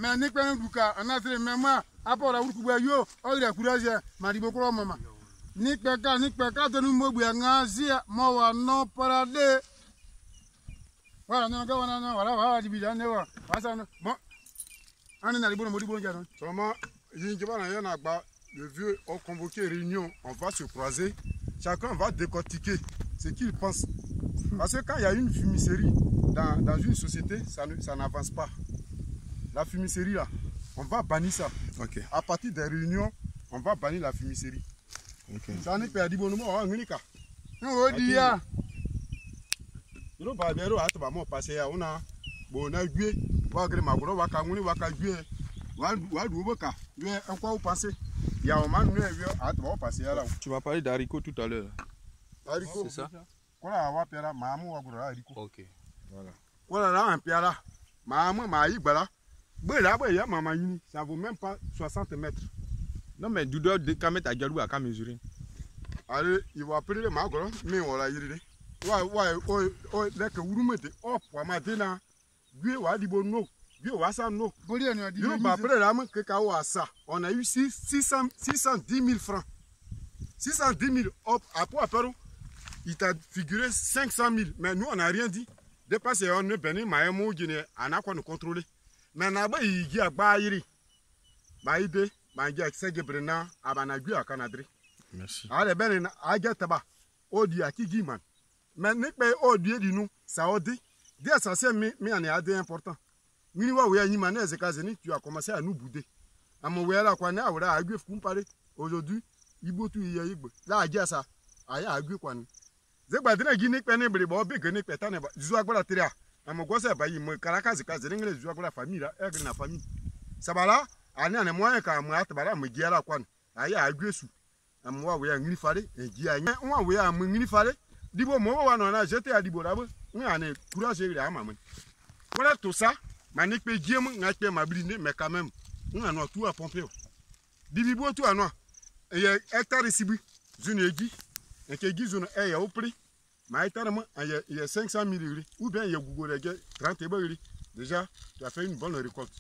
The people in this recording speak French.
mais ni pe nduka anasire mema apora urukugba yo ore kuraje maribo kro mama ni pe ka to nu mogbu ngazia mo wa no parade wala no ga wana no wala dibida ne wa wasa no bon ani na libo no modibo nja no seulement yinjiba na yana gba le vieux ont convoqué réunion, on va se croiser, chacun va décortiquer ce qu'il pense. Parce que quand il y a une fumisterie dans une société, ça n'avance pas. La fumisterie là, on va bannir ça. Okay. À partir des réunions, on va bannir la fumisterie. Okay. Ça n'est pas dit bon nous on ngika. no dia Nous ba bero atba mo passer ya una bona gbe wa gre magoro wa ka nguni wa ka gbe wa du boka. Gbe en quoi vous pensez? Il y a un moment où on passer là. Tu m'as parlé d'haricots tout à l'heure. Haricots. C'est ça? Voilà, on va faire maman ou haricot. Ok. Voilà. Voilà, là, on perd là. Maman, voilà. Ça vaut même pas 60 mètres. Non, mais du doigt de Kamet à Galou à qu'à mesurer. Allez, il va appeler les magros, mais on l'a yiri. Ouais, là que vous mettez, oh, pour maintenant, Dieu va dire bon, non. Dieu va ça, non. Dieu va appeler là, que Kao a ça. On a eu 610 000 francs. 610 000, hop, après, il t'a figuré 500 000. Mais nous, on n'a rien dit. Dépassé, on est béni, mais on a quoi nous contrôler. Mais là-bas, il y a Baïri. Baïde, Baïdi, Sege Brena, Abanagui à Canadri. Merci. Allez, ben, Agataba, Odi à Kigiman. Mais n'est pas Odi du nous, ça Odi. Dis ça, c'est mais on est à des important. Miniwa, oui, à Nimane, Zekazeni, tu as commencé à nous bouder. À mon wéla, quoi, n'a, ou là, à Guf, comparé. Aujourd'hui, il bout tout, il y a eu. Là, à Diasa, à Guf, quoi. Zekbadina Guinée, Penebri, Bobby, Guinée, Petane, Zuagola Tria. Amogosa bayi mo Caracas kaziringile zwa kwa famille egre na famille sabala ani ane moya ka mo atbara mo giara kwan aya agwesu amwa we ngiri fare egi anya nwa we am ngiri fare dibo mo wa no na jete adibo rabo nwa ane courage ire amamon voilà tout ça manik pe giem ngakpe mabrine mais quand même nwa no tout à pomper dibibo tout anwa e hectare sibi zone egi nke gi zone e ya opri il y a 500 000 ou bien il y a Google 30 000. Déjà, tu as fait une bonne récolte.